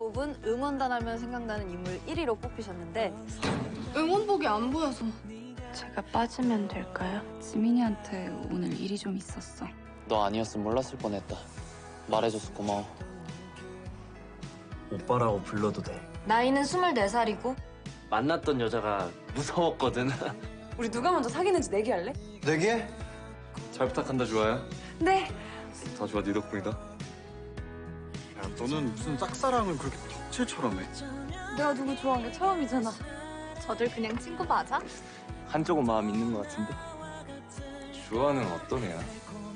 뽑은 응원단 하면 생각나는 인물 1위로 뽑히셨는데 응원복이 안 보여서. 제가 빠지면 될까요? 지민이한테 오늘 일이 좀 있었어. 너 아니었으면 몰랐을 뻔했다. 말해줘서 고마워. 오빠라고 불러도 돼. 나이는 24살이고. 만났던 여자가 무서웠거든. 우리 누가 먼저 사귀는지 내기할래? 내게? 잘 부탁한다 좋아요. 네. 다 좋아 네 덕분이다. 야, 너는 무슨 짝사랑을 그렇게 덕질처럼 해? 내가 누구 좋아하는 게 처음이잖아. 저들 그냥 친구 맞아? 한쪽은 마음 있는 것 같은데. 주아는 어떤 애야?